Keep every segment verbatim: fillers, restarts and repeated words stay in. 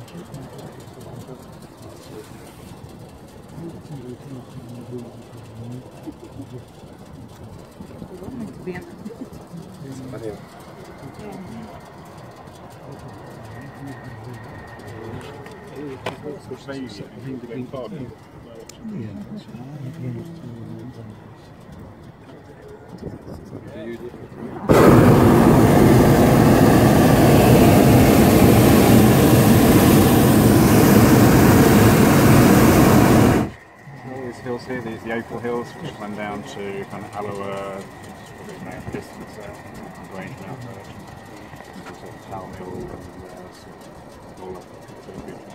Hills here, these are the Opal Hills, which run down to kind of Alloa, probably about a distance there, range now, sort of Tower Mill and uh, sort of all up to the beach.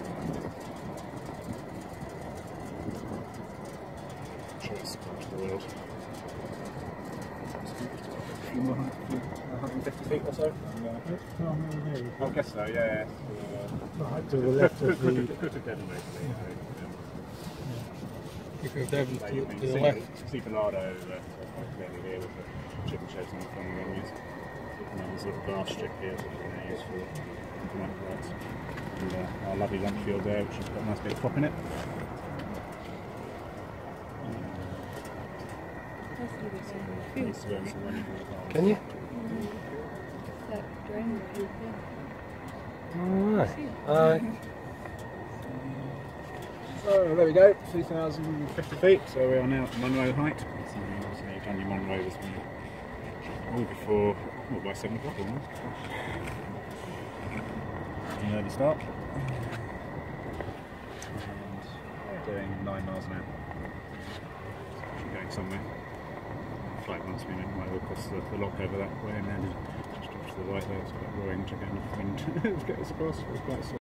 I'm sure it's across the world. A few more one hundred fifty feet or so? Uh, I guess so, yeah. Uh, right to the left of the... Could have Devon basically. You go Devon to, to, to the left. See Bernardo uh, quite clearly here with the chicken sheds and the fun venues. And then there's a little bar strip here which we now use for implement rights. And uh, our lovely lunch field there, which has got a nice bit of crop in it. Can you? Alright. Alright. So there we go, two thousand fifty feet, so we are now at Munro height. So you've done your Munro this morning, all before, well, by seven o'clock almost. An early start. And doing nine miles an hour. Actually going somewhere. Flight once we went right across the, the lock over that way and then just off to the right there, it's quite roaring to get enough wind to get us across. It was quite